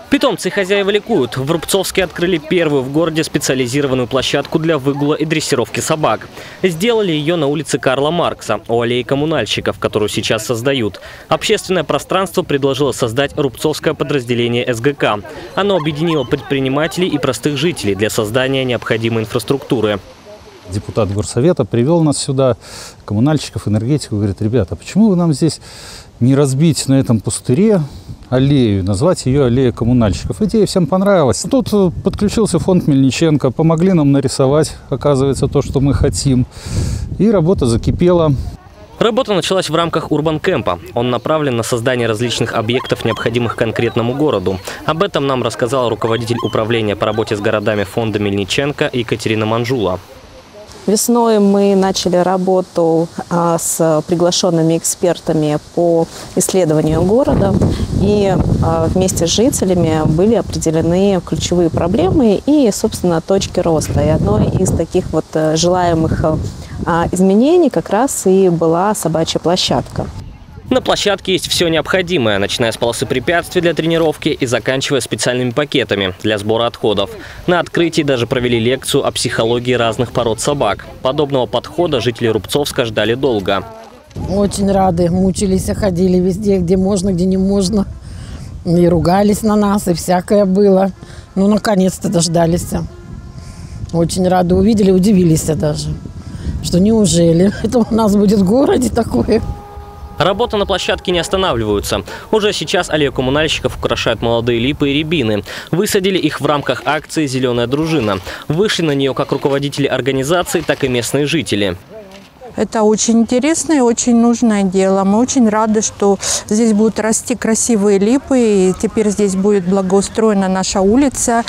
Питомцы и хозяева ликуют. В Рубцовске открыли первую в городе специализированную площадку для выгула и дрессировки собак. Сделали ее на улице Карла Маркса, у аллеи коммунальщиков, которую сейчас создают. Общественное пространство предложило создать рубцовское подразделение СГК. Оно объединило предпринимателей и простых жителей для создания необходимой инфраструктуры. Депутат горсовета привел нас сюда, коммунальщиков, энергетиков, говорит: ребята, почему вы нам здесь не разбить на этом пустыре аллею, назвать ее аллея коммунальщиков? Идея всем понравилась. Тут подключился фонд Мельниченко, помогли нам нарисовать, оказывается, то, что мы хотим. И работа закипела. Работа началась в рамках Урбанкэмпа. Он направлен на создание различных объектов, необходимых конкретному городу. Об этом нам рассказал руководитель управления по работе с городами фонда Мельниченко Екатерина Манжула. Весной мы начали работу с приглашенными экспертами по исследованию города. И вместе с жителями были определены ключевые проблемы и, собственно, точки роста. И одной из таких вот желаемых изменений как раз и была собачья площадка. На площадке есть все необходимое, начиная с полосы препятствий для тренировки и заканчивая специальными пакетами для сбора отходов. На открытии даже провели лекцию о психологии разных пород собак. Подобного подхода жители Рубцовска ждали долго. Очень рады, мучились, ходили везде, где можно, где не можно. И ругались на нас, и всякое было. Ну, наконец-то дождались. Очень рады, увидели, удивились даже, что неужели это у нас будет в городе такое. Работа на площадке не останавливаются. Уже сейчас аллею коммунальщиков украшают молодые липы и рябины. Высадили их в рамках акции «Зеленая дружина». Вышли на нее как руководители организации, так и местные жители. Это очень интересное и очень нужное дело. Мы очень рады, что здесь будут расти красивые липы. И теперь здесь будет благоустроена наша улица.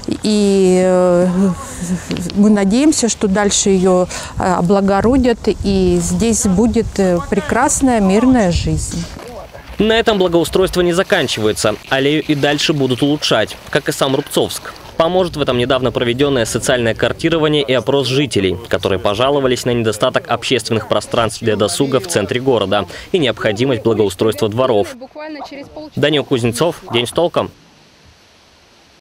И мы надеемся, что дальше ее облагородят. И здесь будет прекрасная мирная жизнь. На этом благоустройство не заканчивается. Аллею и дальше будут улучшать, как и сам Рубцовск. Поможет в этом недавно проведенное социальное картирование и опрос жителей, которые пожаловались на недостаток общественных пространств для досуга в центре города и необходимость благоустройства дворов. Данил Кузнецов, День с толком.